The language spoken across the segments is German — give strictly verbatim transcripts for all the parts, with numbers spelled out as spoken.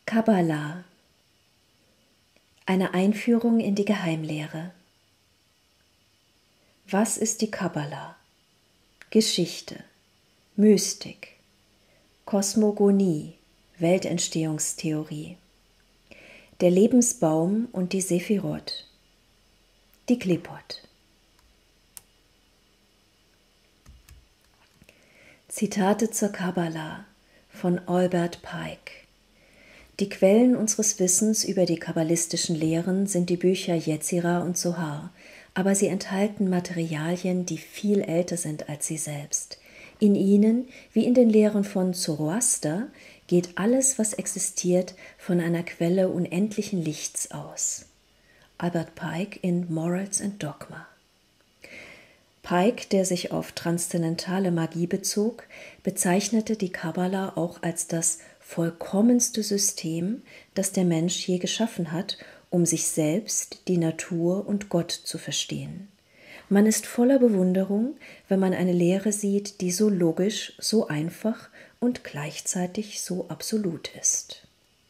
Kabbala. Eine Einführung in die Geheimlehre. Was ist die Kabbala? Geschichte, Mystik, Kosmogonie, Weltentstehungstheorie, der Lebensbaum und die Sephirot, die Qlipot. Zitate zur Kabbala von Albert Pike. Die Quellen unseres Wissens über die kabbalistischen Lehren sind die Bücher Yetzirah und Zohar, aber sie enthalten Materialien, die viel älter sind als sie selbst. In ihnen, wie in den Lehren von Zoroaster, geht alles, was existiert, von einer Quelle unendlichen Lichts aus. Albert Pike in Morals and Dogma. Pike, der sich auf transzendentale Magie bezog, bezeichnete die Kabbala auch als das vollkommenste System, das der Mensch je geschaffen hat, um sich selbst, die Natur und Gott zu verstehen. Man ist voller Bewunderung, wenn man eine Lehre sieht, die so logisch, so einfach und gleichzeitig so absolut ist.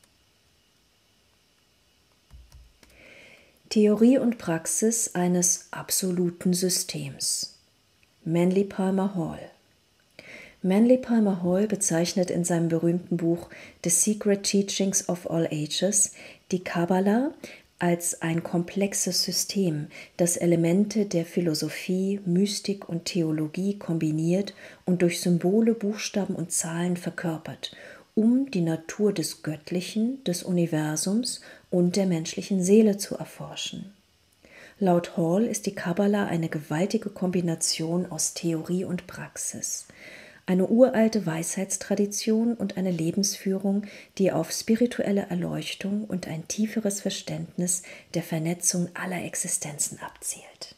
Theorie und Praxis eines absoluten Systems. Manly Palmer Hall. Manly Palmer Hall bezeichnet in seinem berühmten Buch The Secret Teachings of All Ages die Kabbala als ein komplexes System, das Elemente der Philosophie, Mystik und Theologie kombiniert und durch Symbole, Buchstaben und Zahlen verkörpert, um die Natur des Göttlichen, des Universums und der menschlichen Seele zu erforschen. Laut Hall ist die Kabbala eine gewaltige Kombination aus Theorie und Praxis. Eine uralte Weisheitstradition und eine Lebensführung, die auf spirituelle Erleuchtung und ein tieferes Verständnis der Vernetzung aller Existenzen abzielt.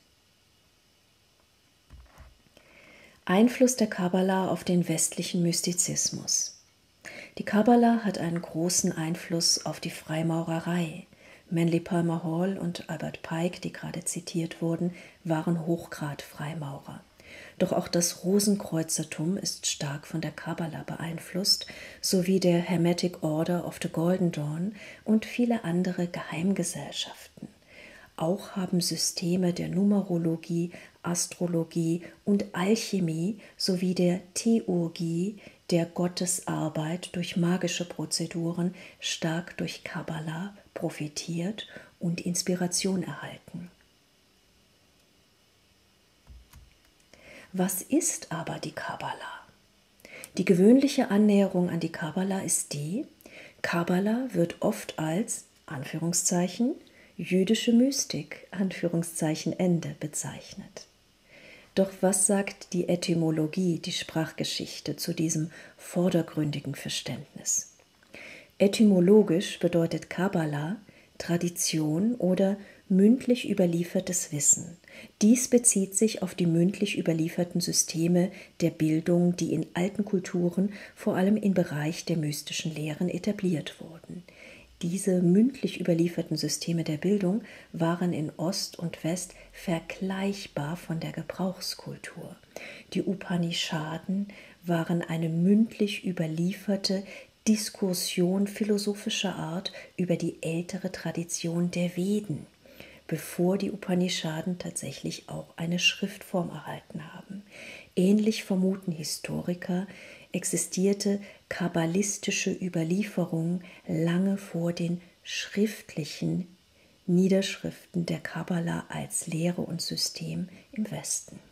Einfluss der Kabbala auf den westlichen Mystizismus. Die Kabbala hat einen großen Einfluss auf die Freimaurerei. Manly Palmer Hall und Albert Pike, die gerade zitiert wurden, waren Hochgrad-Freimaurer. Doch auch das Rosenkreuzertum ist stark von der Kabbala beeinflusst, sowie der Hermetic Order of the Golden Dawn und viele andere Geheimgesellschaften. Auch haben Systeme der Numerologie, Astrologie und Alchemie sowie der Theurgie, der Gottesarbeit durch magische Prozeduren, stark durch Kabbala profitiert und Inspiration erhalten. Was ist aber die Kabbala? Die gewöhnliche Annäherung an die Kabbala ist die: Kabbala wird oft als, Anführungszeichen, jüdische Mystik, Anführungszeichen Ende, bezeichnet. Doch was sagt die Etymologie, die Sprachgeschichte, zu diesem vordergründigen Verständnis? Etymologisch bedeutet Kabbala Tradition oder mündlich überliefertes Wissen. Dies bezieht sich auf die mündlich überlieferten Systeme der Bildung, die in alten Kulturen, vor allem im Bereich der mystischen Lehren, etabliert wurden. Diese mündlich überlieferten Systeme der Bildung waren in Ost und West vergleichbar von der Gebrauchskultur. Die Upanishaden waren eine mündlich überlieferte Diskussion philosophischer Art über die ältere Tradition der Veden, bevor die Upanishaden tatsächlich auch eine Schriftform erhalten haben. Ähnlich vermuten Historiker, existierte kabbalistische Überlieferung lange vor den schriftlichen Niederschriften der Kabbala als Lehre und System im Westen.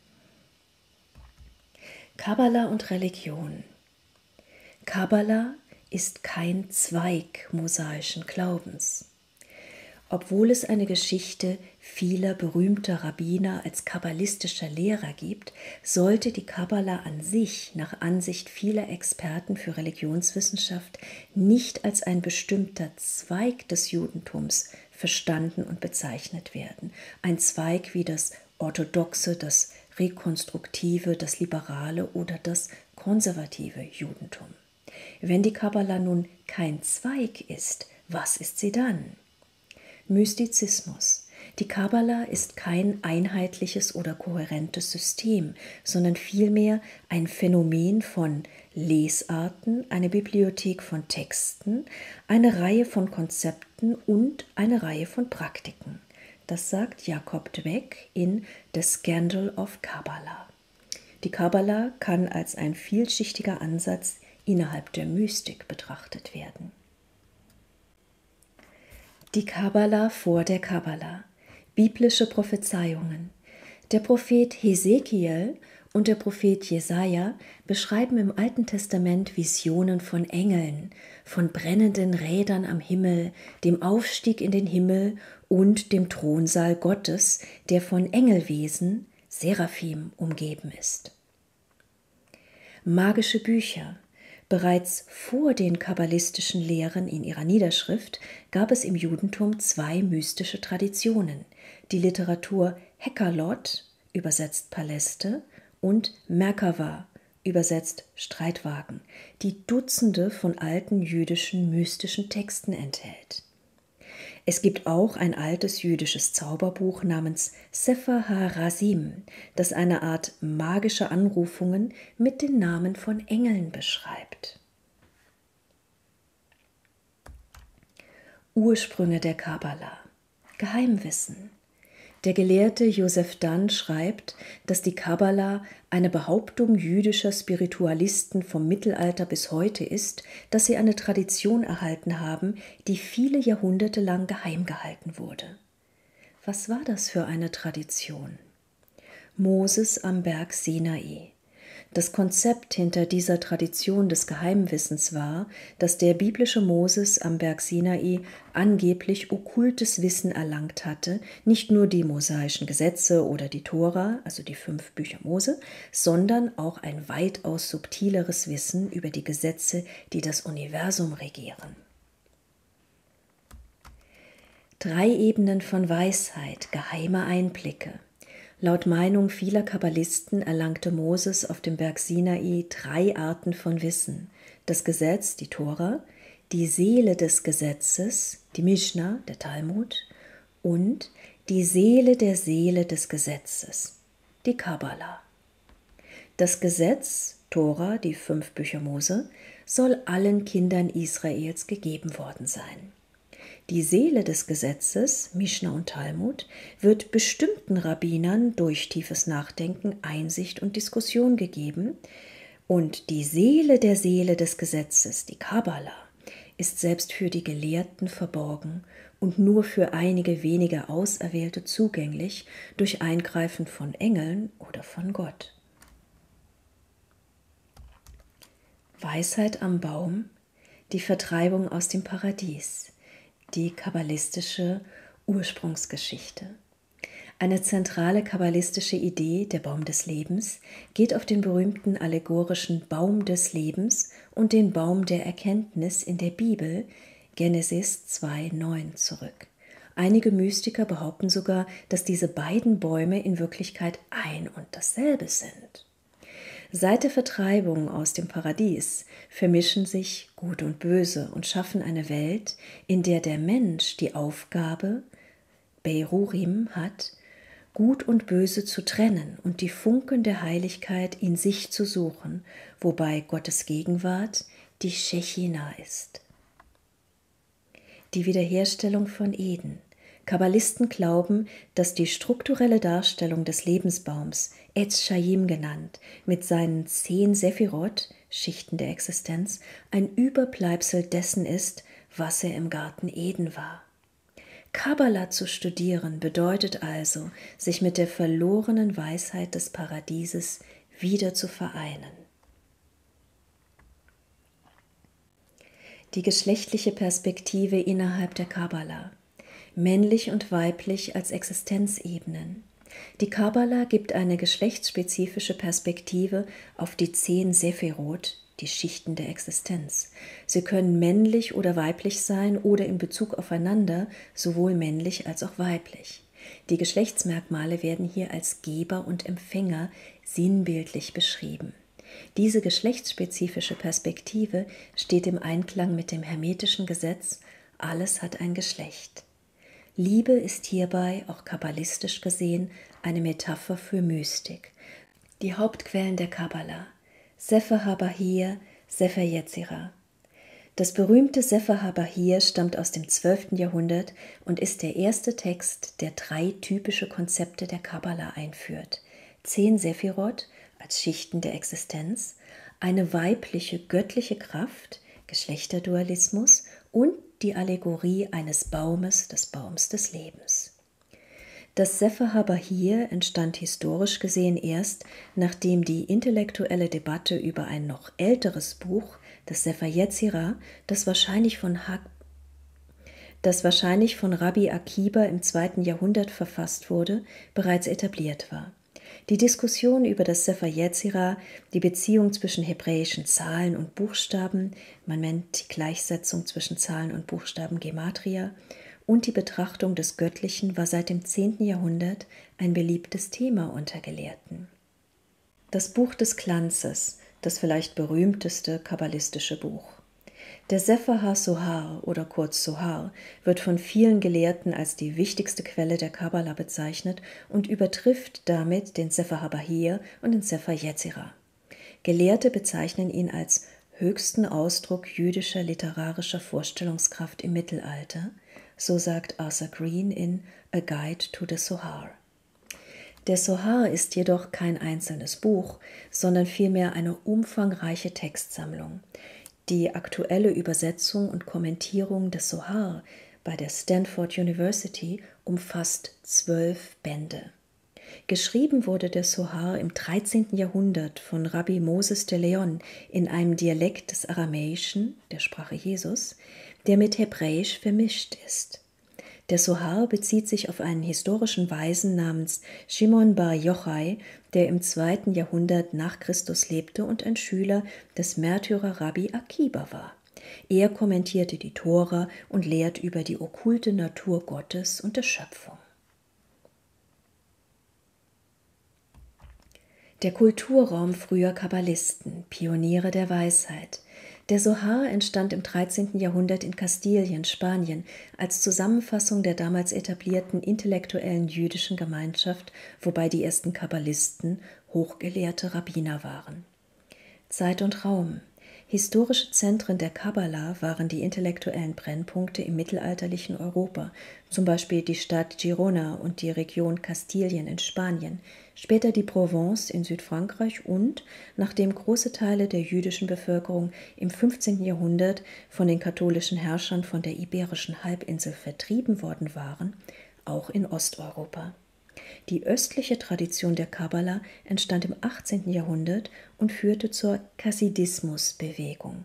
Kabbala und Religion. Kabbala ist kein Zweig mosaischen Glaubens. Obwohl es eine Geschichte vieler berühmter Rabbiner als kabbalistischer Lehrer gibt, sollte die Kabbala an sich, nach Ansicht vieler Experten für Religionswissenschaft, nicht als ein bestimmter Zweig des Judentums verstanden und bezeichnet werden. Ein Zweig wie das orthodoxe, das rekonstruktive, das liberale oder das konservative Judentum. Wenn die Kabbala nun kein Zweig ist, was ist sie dann? Mystizismus. Die Kabbala ist kein einheitliches oder kohärentes System, sondern vielmehr ein Phänomen von Lesarten, eine Bibliothek von Texten, eine Reihe von Konzepten und eine Reihe von Praktiken. Das sagt Jakob Dweck in The Scandal of Kabbalah. Die Kabbalah kann als ein vielschichtiger Ansatz innerhalb der Mystik betrachtet werden. Die Kabbalah vor der Kabbalah. Biblische Prophezeiungen. Der Prophet Hesekiel und der Prophet Jesaja beschreiben im Alten Testament Visionen von Engeln, von brennenden Rädern am Himmel, dem Aufstieg in den Himmel und dem Thronsaal Gottes, der von Engelwesen, Seraphim, umgeben ist. Magische Bücher. Bereits vor den kabbalistischen Lehren in ihrer Niederschrift gab es im Judentum zwei mystische Traditionen, die Literatur Hekalot, übersetzt Paläste, und Merkava, übersetzt Streitwagen, die Dutzende von alten jüdischen mystischen Texten enthält. Es gibt auch ein altes jüdisches Zauberbuch namens Sefer HaRazim, das eine Art magische Anrufungen mit den Namen von Engeln beschreibt. Ursprünge der Kabbalah. Geheimwissen. Der Gelehrte Joseph Dunn schreibt, dass die Kabbalah eine Behauptung jüdischer Spiritualisten vom Mittelalter bis heute ist, dass sie eine Tradition erhalten haben, die viele Jahrhunderte lang geheim gehalten wurde. Was war das für eine Tradition? Moses am Berg Sinai. Das Konzept hinter dieser Tradition des Geheimwissens war, dass der biblische Moses am Berg Sinai angeblich okkultes Wissen erlangt hatte, nicht nur die mosaischen Gesetze oder die Tora, also die fünf Bücher Mose, sondern auch ein weitaus subtileres Wissen über die Gesetze, die das Universum regieren. Drei Ebenen von Weisheit, geheime Einblicke. Laut Meinung vieler Kabbalisten erlangte Moses auf dem Berg Sinai drei Arten von Wissen: das Gesetz, die Tora, die Seele des Gesetzes, die Mishnah, der Talmud, und die Seele der Seele des Gesetzes, die Kabbalah. Das Gesetz, Tora, die fünf Bücher Mose, soll allen Kindern Israels gegeben worden sein. Die Seele des Gesetzes, Mishnah und Talmud, wird bestimmten Rabbinern durch tiefes Nachdenken, Einsicht und Diskussion gegeben, und die Seele der Seele des Gesetzes, die Kabbalah, ist selbst für die Gelehrten verborgen und nur für einige wenige Auserwählte zugänglich durch Eingreifen von Engeln oder von Gott. Weisheit am Baum, die Vertreibung aus dem Paradies. Die kabbalistische Ursprungsgeschichte. Eine zentrale kabbalistische Idee, der Baum des Lebens, geht auf den berühmten allegorischen Baum des Lebens und den Baum der Erkenntnis in der Bibel, Genesis zwei neun, zurück. Einige Mystiker behaupten sogar, dass diese beiden Bäume in Wirklichkeit ein und dasselbe sind. Seit der Vertreibung aus dem Paradies vermischen sich Gut und Böse und schaffen eine Welt, in der der Mensch die Aufgabe, Beirurim, hat, Gut und Böse zu trennen und die Funken der Heiligkeit in sich zu suchen, wobei Gottes Gegenwart die Shechina ist. Die Wiederherstellung von Eden. Kabbalisten glauben, dass die strukturelle Darstellung des Lebensbaums, Etz Chaim genannt, mit seinen zehn Sephirot, Schichten der Existenz, ein Überbleibsel dessen ist, was er im Garten Eden war. Kabbalah zu studieren bedeutet also, sich mit der verlorenen Weisheit des Paradieses wieder zu vereinen. Die geschlechtliche Perspektive innerhalb der Kabbalah. Männlich und weiblich als Existenzebenen. Die Kabbalah gibt eine geschlechtsspezifische Perspektive auf die zehn Sephirot, die Schichten der Existenz. Sie können männlich oder weiblich sein oder in Bezug aufeinander sowohl männlich als auch weiblich. Die Geschlechtsmerkmale werden hier als Geber und Empfänger sinnbildlich beschrieben. Diese geschlechtsspezifische Perspektive steht im Einklang mit dem hermetischen Gesetz: alles hat ein Geschlecht. Liebe ist hierbei, auch kabbalistisch gesehen, eine Metapher für Mystik. Die Hauptquellen der Kabbalah: Sefer HaBahir, Sefer Yetzirah. Das berühmte Sefer HaBahir stammt aus dem zwölften Jahrhundert und ist der erste Text, der drei typische Konzepte der Kabbala einführt. Zehn Sephirot als Schichten der Existenz, eine weibliche, göttliche Kraft, Geschlechterdualismus und die Allegorie eines Baumes, des Baums des Lebens. Das Sefer HaBahir entstand historisch gesehen erst, nachdem die intellektuelle Debatte über ein noch älteres Buch, das Sefer Yetzirah, das wahrscheinlich von, ha- das wahrscheinlich von Rabbi Akiba im zweiten Jahrhundert verfasst wurde, bereits etabliert war. Die Diskussion über das Sefer Yetzirah, die Beziehung zwischen hebräischen Zahlen und Buchstaben, man nennt die Gleichsetzung zwischen Zahlen und Buchstaben Gematria, und die Betrachtung des Göttlichen war seit dem zehnten Jahrhundert ein beliebtes Thema unter Gelehrten. Das Buch des Glanzes, das vielleicht berühmteste kabbalistische Buch. Der Sefer HaSohar oder kurz Sohar wird von vielen Gelehrten als die wichtigste Quelle der Kabbala bezeichnet und übertrifft damit den Sefer HaBahir und den Sefer Yetzirah. Gelehrte bezeichnen ihn als höchsten Ausdruck jüdischer literarischer Vorstellungskraft im Mittelalter, so sagt Arthur Green in A Guide to the Sohar. Der Sohar ist jedoch kein einzelnes Buch, sondern vielmehr eine umfangreiche Textsammlung. Die aktuelle Übersetzung und Kommentierung des Sohar bei der Stanford University umfasst zwölf Bände. Geschrieben wurde der Sohar im dreizehnten Jahrhundert von Rabbi Moses de Leon in einem Dialekt des Aramäischen, der Sprache Jesus, der mit Hebräisch vermischt ist. Der Sohar bezieht sich auf einen historischen Weisen namens Shimon bar Yochai, der im zweiten Jahrhundert nach Christus lebte und ein Schüler des Märtyrer Rabbi Akiba war. Er kommentierte die Tora und lehrt über die okkulte Natur Gottes und der Schöpfung. Der Kulturraum früher Kabbalisten, Pioniere der Weisheit. Der Sohar entstand im dreizehnten Jahrhundert in Kastilien, Spanien, als Zusammenfassung der damals etablierten intellektuellen jüdischen Gemeinschaft, wobei die ersten Kabbalisten hochgelehrte Rabbiner waren. Zeit und Raum. Historische Zentren der Kabbala waren die intellektuellen Brennpunkte im mittelalterlichen Europa, zum Beispiel die Stadt Girona und die Region Kastilien in Spanien, später die Provence in Südfrankreich und, nachdem große Teile der jüdischen Bevölkerung im fünfzehnten Jahrhundert von den katholischen Herrschern von der Iberischen Halbinsel vertrieben worden waren, auch in Osteuropa. Die östliche Tradition der Kabbala entstand im achtzehnten Jahrhundert und führte zur Chassidismus-Bewegung.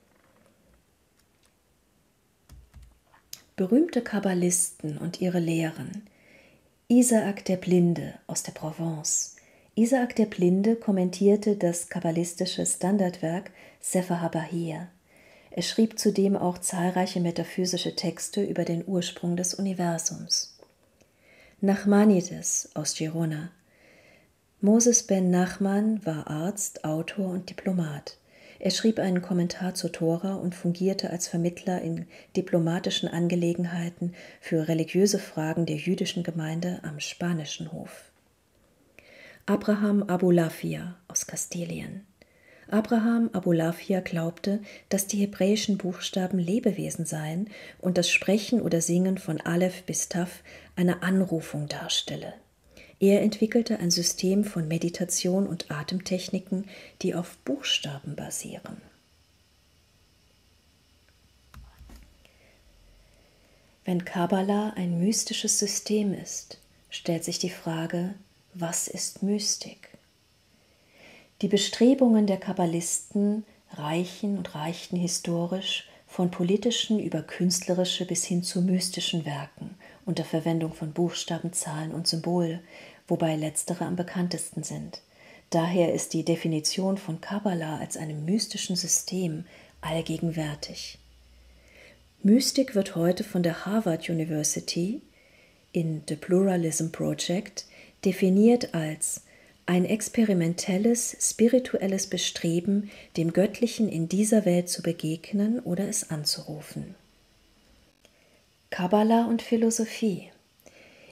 Berühmte Kabbalisten und ihre Lehren. Isaak der Blinde aus der Provence. Isaak der Blinde kommentierte das kabbalistische Standardwerk Sefer HaBahir. Er schrieb zudem auch zahlreiche metaphysische Texte über den Ursprung des Universums. Nachmanides aus Girona. Moses ben Nachman war Arzt, Autor und Diplomat. Er schrieb einen Kommentar zur Tora und fungierte als Vermittler in diplomatischen Angelegenheiten für religiöse Fragen der jüdischen Gemeinde am Spanischen Hof. Abraham Abulafia aus Kastilien. Abraham Abulafia glaubte, dass die hebräischen Buchstaben Lebewesen seien und das Sprechen oder Singen von Aleph bis Taf eine Anrufung darstelle. Er entwickelte ein System von Meditation und Atemtechniken, die auf Buchstaben basieren. Wenn Kabbala ein mystisches System ist, stellt sich die Frage, was ist Mystik? Die Bestrebungen der Kabbalisten reichen und reichten historisch von politischen über künstlerische bis hin zu mystischen Werken unter Verwendung von Buchstaben, Zahlen und Symbole, wobei letztere am bekanntesten sind. Daher ist die Definition von Kabbala als einem mystischen System allgegenwärtig. Mystik wird heute von der Harvard University in The Pluralism Project definiert als ein experimentelles, spirituelles Bestreben, dem Göttlichen in dieser Welt zu begegnen oder es anzurufen. Kabbala und Philosophie.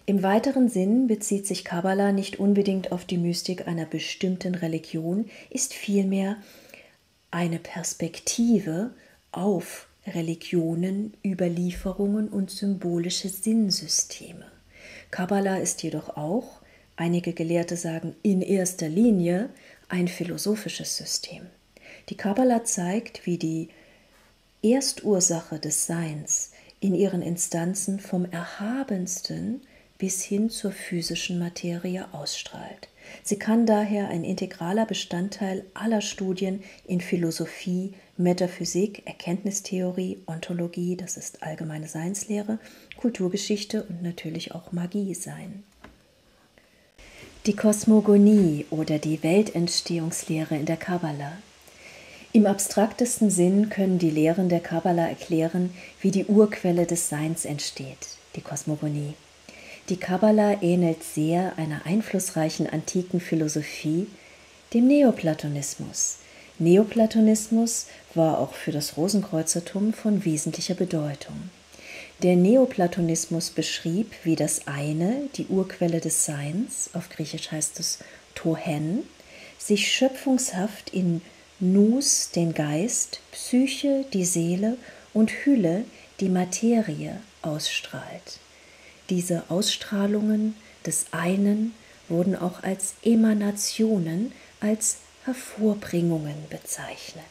Im weiteren Sinn bezieht sich Kabbala nicht unbedingt auf die Mystik einer bestimmten Religion, ist vielmehr eine Perspektive auf Religionen, Überlieferungen und symbolische Sinnsysteme. Kabbala ist jedoch auch, einige Gelehrte sagen in erster Linie, ein philosophisches System. Die Kabbala zeigt, wie die Erstursache des Seins in ihren Instanzen vom Erhabensten bis hin zur physischen Materie ausstrahlt. Sie kann daher ein integraler Bestandteil aller Studien in Philosophie, Metaphysik, Erkenntnistheorie, Ontologie, das ist allgemeine Seinslehre, Kulturgeschichte und natürlich auch Magie sein. Die Kosmogonie oder die Weltentstehungslehre in der Kabbala. Im abstraktesten Sinn können die Lehren der Kabbala erklären, wie die Urquelle des Seins entsteht, die Kosmogonie. Die Kabbala ähnelt sehr einer einflussreichen antiken Philosophie, dem Neoplatonismus. Neoplatonismus war auch für das Rosenkreuzertum von wesentlicher Bedeutung. Der Neoplatonismus beschrieb, wie das Eine, die Urquelle des Seins, auf Griechisch heißt es Tohen, sich schöpfungshaft in Nous, den Geist, Psyche, die Seele und Hülle, die Materie, ausstrahlt. Diese Ausstrahlungen des einen wurden auch als Emanationen, als Hervorbringungen bezeichnet.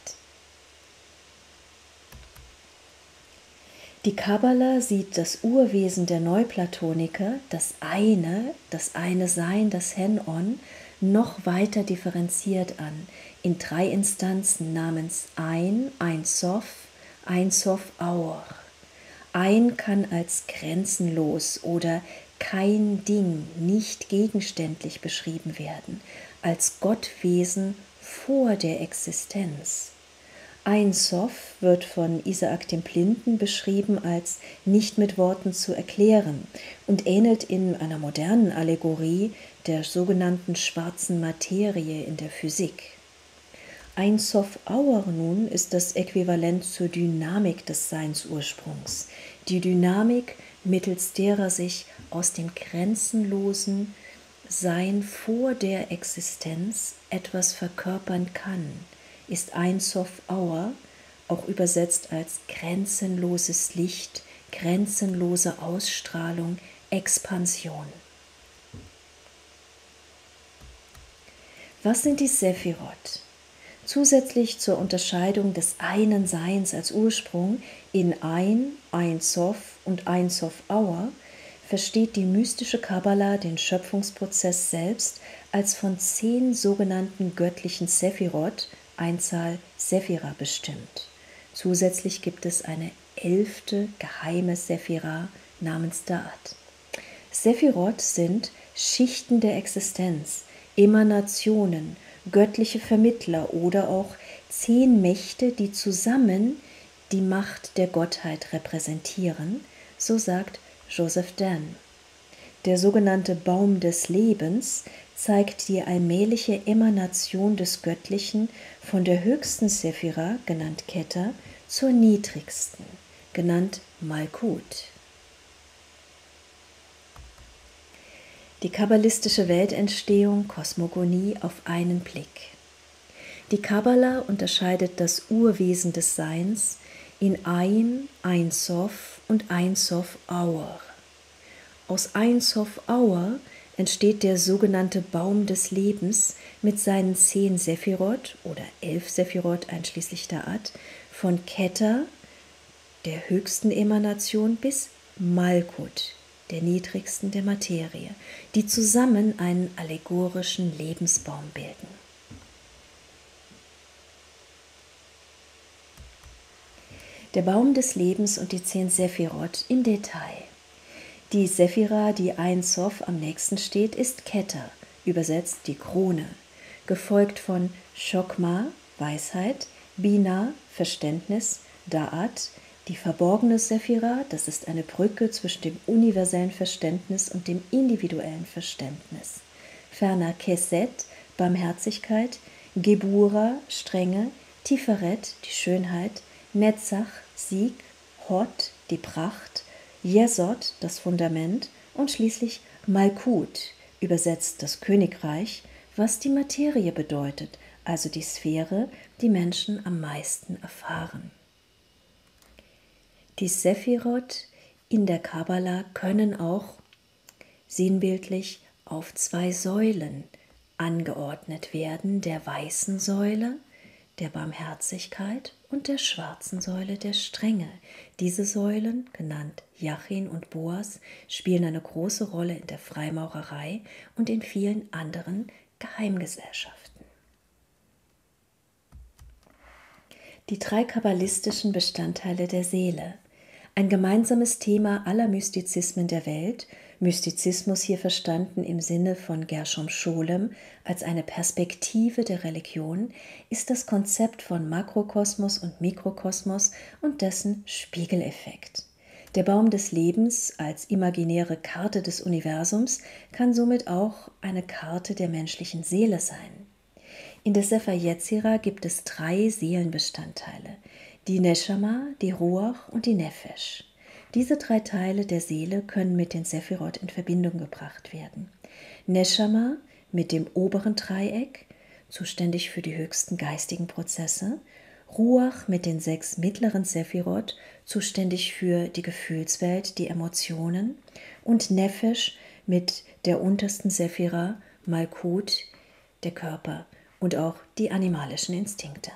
Die Kabbala sieht das Urwesen der Neuplatoniker, das Eine, das eine Sein, das Hen-On, noch weiter differenziert an, in drei Instanzen namens Ein, Ein Sof, Ein Sof Aur. Ein kann als grenzenlos oder kein Ding, nicht gegenständlich beschrieben werden, als Gottwesen vor der Existenz. Ein Sof wird von Isaac dem Blinden beschrieben als nicht mit Worten zu erklären und ähnelt in einer modernen Allegorie der sogenannten schwarzen Materie in der Physik. Ein Sof Aur nun ist das Äquivalent zur Dynamik des Seinsursprungs, die Dynamik, mittels derer sich aus dem grenzenlosen Sein vor der Existenz etwas verkörpern kann, ist Ein Sof Aur, auch übersetzt als grenzenloses Licht, grenzenlose Ausstrahlung, Expansion. Was sind die Sephirot? Zusätzlich zur Unterscheidung des einen Seins als Ursprung in Ein, Ein Sof und Ein Sof Aur versteht die mystische Kabbala den Schöpfungsprozess selbst als von zehn sogenannten göttlichen Sephirot, Einzahl Sephira, bestimmt. Zusätzlich gibt es eine elfte geheime Sephira namens Da'at. Sephirot sind Schichten der Existenz, Emanationen, göttliche Vermittler oder auch zehn Mächte, die zusammen die Macht der Gottheit repräsentieren, so sagt Joseph Dan. Der sogenannte Baum des Lebens zeigt die allmähliche Emanation des Göttlichen von der höchsten Sephira, genannt Keter, zur niedrigsten, genannt Malkut. Die kabbalistische Weltentstehung, Kosmogonie auf einen Blick. Die Kabbala unterscheidet das Urwesen des Seins in Ein, Ein Sof und Ein Sof Aur. Aus Ein Sof Aur entsteht der sogenannte Baum des Lebens mit seinen zehn Sephirot oder elf Sephirot einschließlich Da'at, von Keter, der höchsten Emanation, bis Malkut, der niedrigsten der Materie, die zusammen einen allegorischen Lebensbaum bilden. Der Baum des Lebens und die zehn Sephirot im Detail. Die Sephira, die Ein Sof am nächsten steht, ist Keter, übersetzt die Krone, gefolgt von Chokma, Weisheit, Bina, Verständnis, Da'at, die verborgene Sephira, das ist eine Brücke zwischen dem universellen Verständnis und dem individuellen Verständnis. Ferner Keset, Barmherzigkeit, Gebura, Strenge, Tiferet, die Schönheit, Netzach, Sieg, Hod, die Pracht, Jesod, das Fundament, und schließlich Malkut, übersetzt das Königreich, was die Materie bedeutet, also die Sphäre, die Menschen am meisten erfahren. Die Sephirot in der Kabbala können auch sinnbildlich auf zwei Säulen angeordnet werden, der weißen Säule, der Barmherzigkeit und der schwarzen Säule der Strenge. Diese Säulen, genannt Jachin und Boas, spielen eine große Rolle in der Freimaurerei und in vielen anderen Geheimgesellschaften. Die drei kabbalistischen Bestandteile der Seele. Ein gemeinsames Thema aller Mystizismen der Welt, Mystizismus hier verstanden im Sinne von Gershom Scholem als eine Perspektive der Religion, ist das Konzept von Makrokosmos und Mikrokosmos und dessen Spiegeleffekt. Der Baum des Lebens als imaginäre Karte des Universums kann somit auch eine Karte der menschlichen Seele sein. In der Sefer Yetzirah gibt es drei Seelenbestandteile: die Neshama, die Ruach und die Nefesh. Diese drei Teile der Seele können mit den Sephirot in Verbindung gebracht werden. Neshama mit dem oberen Dreieck, zuständig für die höchsten geistigen Prozesse, Ruach mit den sechs mittleren Sephirot, zuständig für die Gefühlswelt, die Emotionen, und Nefesh mit der untersten Sephira, Malkut, der Körper und auch die animalischen Instinkte.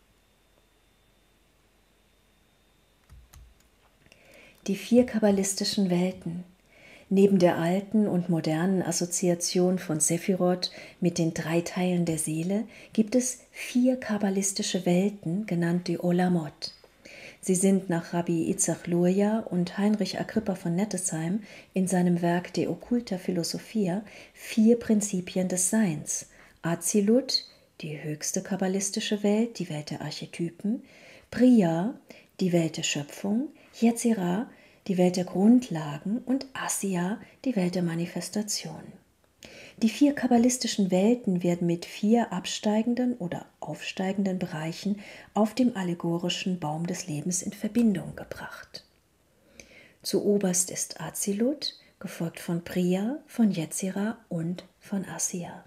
Die vier kabbalistischen Welten. Neben der alten und modernen Assoziation von Sephirot mit den drei Teilen der Seele gibt es vier kabbalistische Welten, genannt die Olamot. Sie sind nach Rabbi Itzhak Luria und Heinrich Agrippa von Nettesheim in seinem Werk De Occulta Philosophia vier Prinzipien des Seins: Azilut, die höchste kabbalistische Welt, die Welt der Archetypen; Briya, die Welt der Schöpfung; Yetzirah, die Welt der Grundlagen; und Asiya, die Welt der Manifestation. Die vier kabbalistischen Welten werden mit vier absteigenden oder aufsteigenden Bereichen auf dem allegorischen Baum des Lebens in Verbindung gebracht. Zuoberst ist Azilut, gefolgt von Briya, von Yetzirah und von Asiya.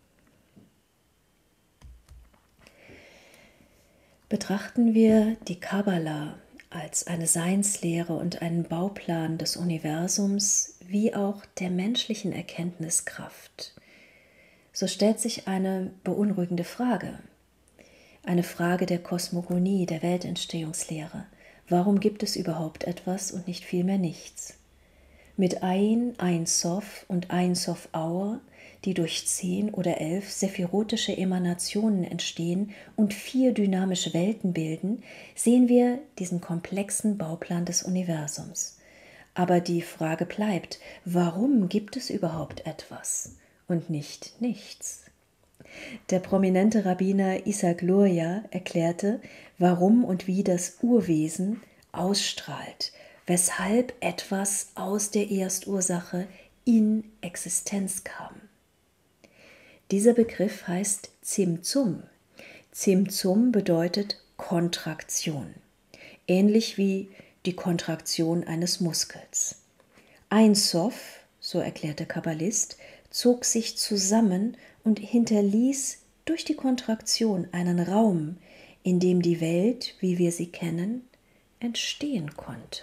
Betrachten wir die Kabbala als eine Seinslehre und einen Bauplan des Universums wie auch der menschlichen Erkenntniskraft, so stellt sich eine beunruhigende Frage, eine Frage der Kosmogonie, der Weltentstehungslehre. Warum gibt es überhaupt etwas und nicht vielmehr nichts? Mit Ein, Ein Sof und Ein Sof Aur, die durch zehn oder elf sephirotische Emanationen entstehen und vier dynamische Welten bilden, sehen wir diesen komplexen Bauplan des Universums. Aber die Frage bleibt, warum gibt es überhaupt etwas und nicht nichts? Der prominente Rabbiner Isaac Luria erklärte, warum und wie das Urwesen ausstrahlt, weshalb etwas aus der Erstursache in Existenz kam. Dieser Begriff heißt Tzimtzum. Tzimtzum bedeutet Kontraktion, ähnlich wie die Kontraktion eines Muskels. Ein Sof, so erklärt der Kabbalist, zog sich zusammen und hinterließ durch die Kontraktion einen Raum, in dem die Welt, wie wir sie kennen, entstehen konnte.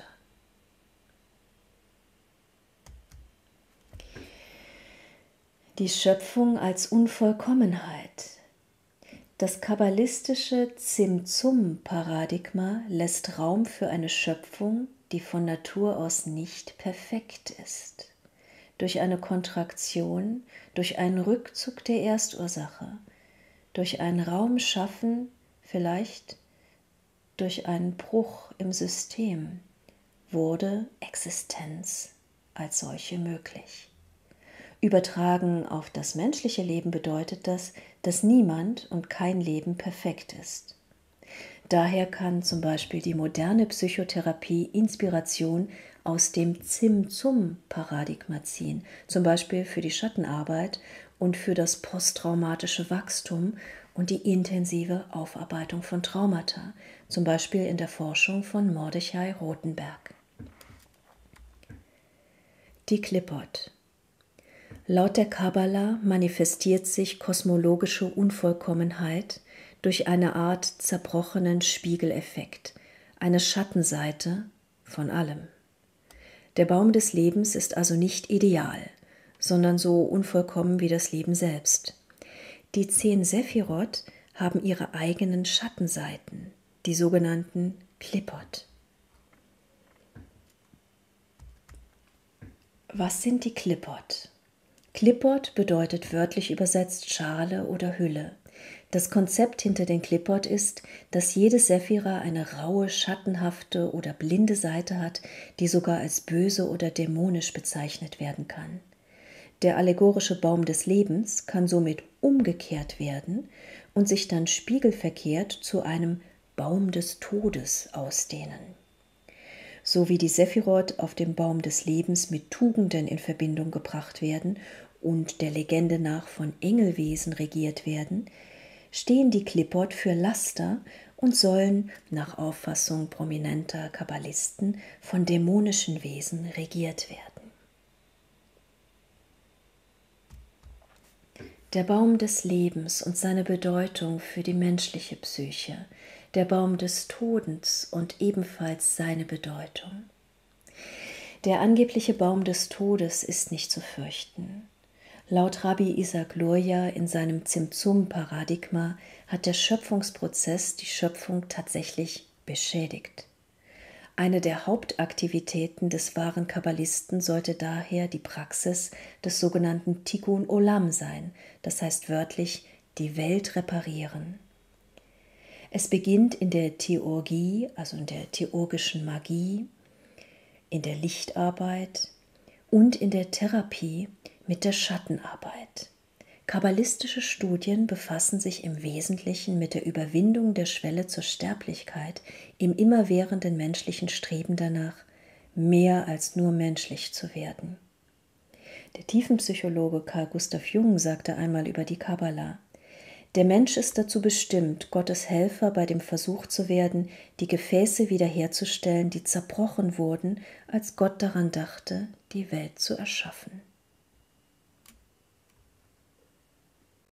Die Schöpfung als Unvollkommenheit. Das kabbalistische Tzimtzum-Paradigma lässt Raum für eine Schöpfung, die von Natur aus nicht perfekt ist. Durch eine Kontraktion, durch einen Rückzug der Erstursache, durch einen Raum schaffen, vielleicht durch einen Bruch im System, wurde Existenz als solche möglich. Übertragen auf das menschliche Leben bedeutet das, dass niemand und kein Leben perfekt ist. Daher kann zum Beispiel die moderne Psychotherapie Inspiration aus dem Tzimtzum-Paradigma ziehen, zum Beispiel für die Schattenarbeit und für das posttraumatische Wachstum und die intensive Aufarbeitung von Traumata, zum Beispiel in der Forschung von Mordechai Rotenberg. Die Qlīpot. Laut der Kabbala manifestiert sich kosmologische Unvollkommenheit durch eine Art zerbrochenen Spiegeleffekt, eine Schattenseite von allem. Der Baum des Lebens ist also nicht ideal, sondern so unvollkommen wie das Leben selbst. Die zehn Sephirot haben ihre eigenen Schattenseiten, die sogenannten Qlīpot. Was sind die Qlīpot? Qlīpot bedeutet wörtlich übersetzt Schale oder Hülle. Das Konzept hinter den Qlīpot ist, dass jede Sephira eine raue, schattenhafte oder blinde Seite hat, die sogar als böse oder dämonisch bezeichnet werden kann. Der allegorische Baum des Lebens kann somit umgekehrt werden und sich dann spiegelverkehrt zu einem Baum des Todes ausdehnen. So wie die Sephirot auf dem Baum des Lebens mit Tugenden in Verbindung gebracht werden und der Legende nach von Engelwesen regiert werden, stehen die Qlīpot für Laster und sollen nach Auffassung prominenter Kabbalisten von dämonischen Wesen regiert werden. Der Baum des Lebens und seine Bedeutung für die menschliche Psyche, der Baum des Todens und ebenfalls seine Bedeutung. Der angebliche Baum des Todes ist nicht zu fürchten. Laut Rabbi Isaac Luria in seinem Tzimtzum-Paradigma hat der Schöpfungsprozess die Schöpfung tatsächlich beschädigt. Eine der Hauptaktivitäten des wahren Kabbalisten sollte daher die Praxis des sogenannten Tikkun Olam sein, das heißt wörtlich die Welt reparieren. Es beginnt in der Theurgie, also in der theurgischen Magie, in der Lichtarbeit und in der Therapie mit der Schattenarbeit. Kabbalistische Studien befassen sich im Wesentlichen mit der Überwindung der Schwelle zur Sterblichkeit im immerwährenden menschlichen Streben danach, mehr als nur menschlich zu werden. Der Tiefenpsychologe Carl Gustav Jung sagte einmal über die Kabbala: Der Mensch ist dazu bestimmt, Gottes Helfer bei dem Versuch zu werden, die Gefäße wiederherzustellen, die zerbrochen wurden, als Gott daran dachte, die Welt zu erschaffen.